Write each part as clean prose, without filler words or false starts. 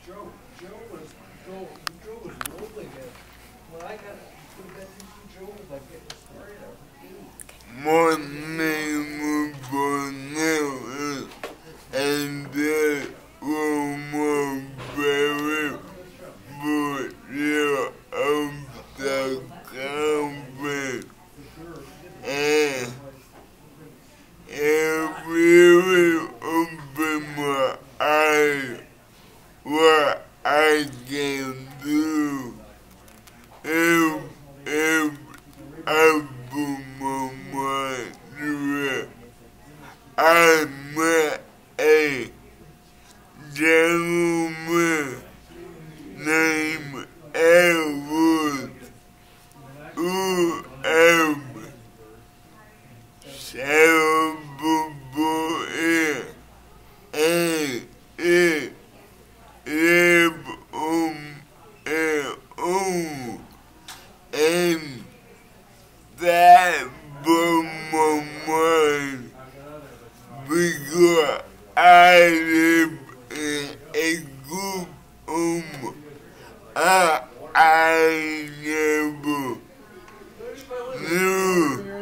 Joe was Joe was rolling it. When I got to the bed, Joe was like getting started. My name was Cornelius, and that was my favorite book year of the conference. And it really opened my eyes what I can do if I put my mind to it. I met a gentleman named Edward who had cerebral and it lived on its own, and that blew my mind because I live in a group home. I never knew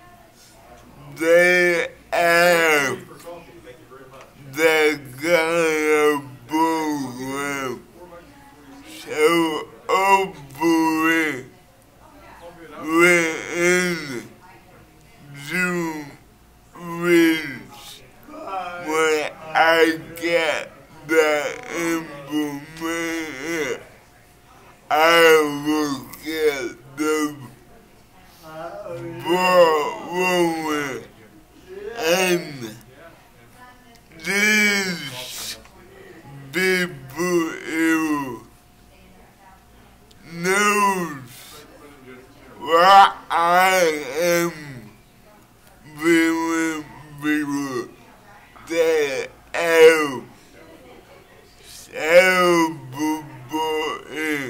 they have that kind of program. So hopefully within June weeks, when I get the information, I will get the ball rolling. And these people who knows what I am feeling people that have cerebral body,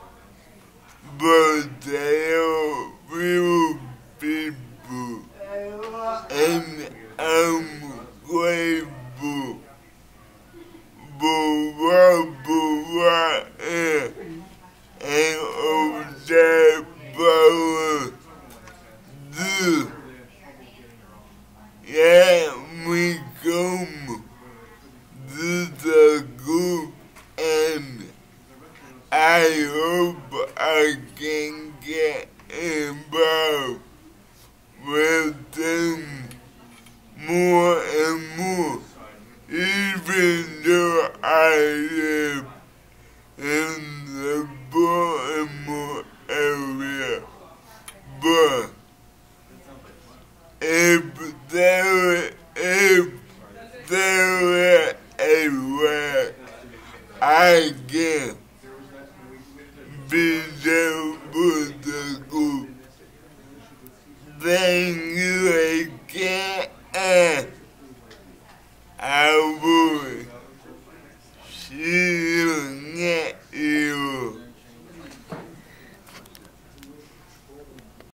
but they are real people, and I'm grateful for what and all that power do. Yeah, we come to the group, and I hope I can get involved with them more and more, even though I live in the Baltimore area. But if there a way I can be there with the group, then you again, I would